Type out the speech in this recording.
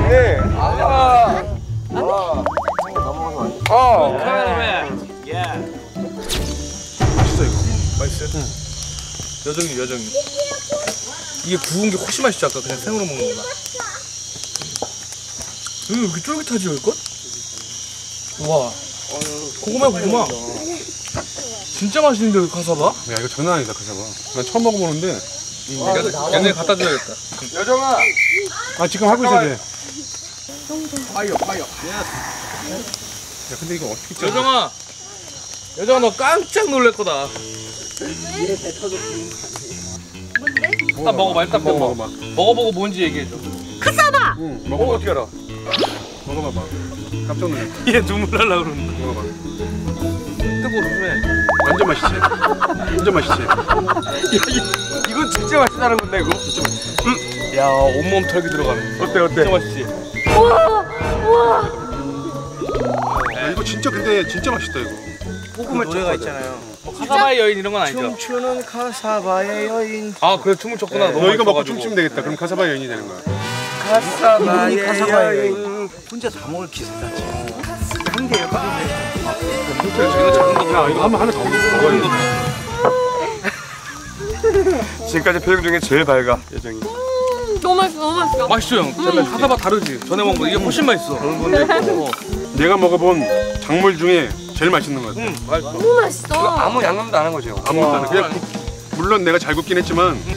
네. 카메라맨. 예. 맛있어 이거. 맛있어요? 응. 여정이. 이게 구운 게 훨씬 맛있지 아까 그냥 생으로 먹는 거보다. 왜 이렇게 쫄깃하지 이거? 와. 고구마. 진짜 맛있는데 카사바? 야 이거 장난 아니다 카사바. 난 처음 먹어보는데. 얘네 갖다 줘야겠다. 여정아. 아 지금 하고 있어야 돼. 파이어. 야 근데 이거 어떻게 짜? 여정아 너 깜짝 놀랄 거다. 일단 먹어봐. 일단 먹어봐. 먹어보고 뭔지 얘기해줘. 카사바. 응. 먹어 어떻게 알아? 먹어봐봐. 깜짝 놀랐다. 얘 눈물 날라 그러는데. 먹어봐. 뜨거워 조심해. 완전 맛있지. 완전 맛있지. 이건 진짜 맛있다는 건데 이거. 진짜 맛있어. 야 온몸 털기 들어가네. 어때? 진짜 맛있지. 우와. 야, 이거 진짜 근데 진짜 맛있다 이거. 그 노래가 있잖아요. 뭐 카사바의 여인 이런 건 아니죠? 춤추는 카사바의 여인. 아 그래 춤을 췄구나. 너 이거 먹고 춤추면 되겠다. 그럼 카사바 여인이 되는 거야. 카사바의 여인. 혼자 다 먹을 기세다. 한 개요. 야 이거 하나 더 먹어야 돼. 지금까지 표정 중에 제일 밝아 여정이. 너무 맛있어. 맛있어 형. 카사바 다르지. 전에 먹은 거 이게 훨씬 맛있어. 내가 먹어본 작물 중에 제일 맛있는 거 같아. 맛있어. 너무 맛있어. 아무 양념도 안 한 거죠. 아무것도 안 해. 그냥 물론 내가 잘 굽긴 했지만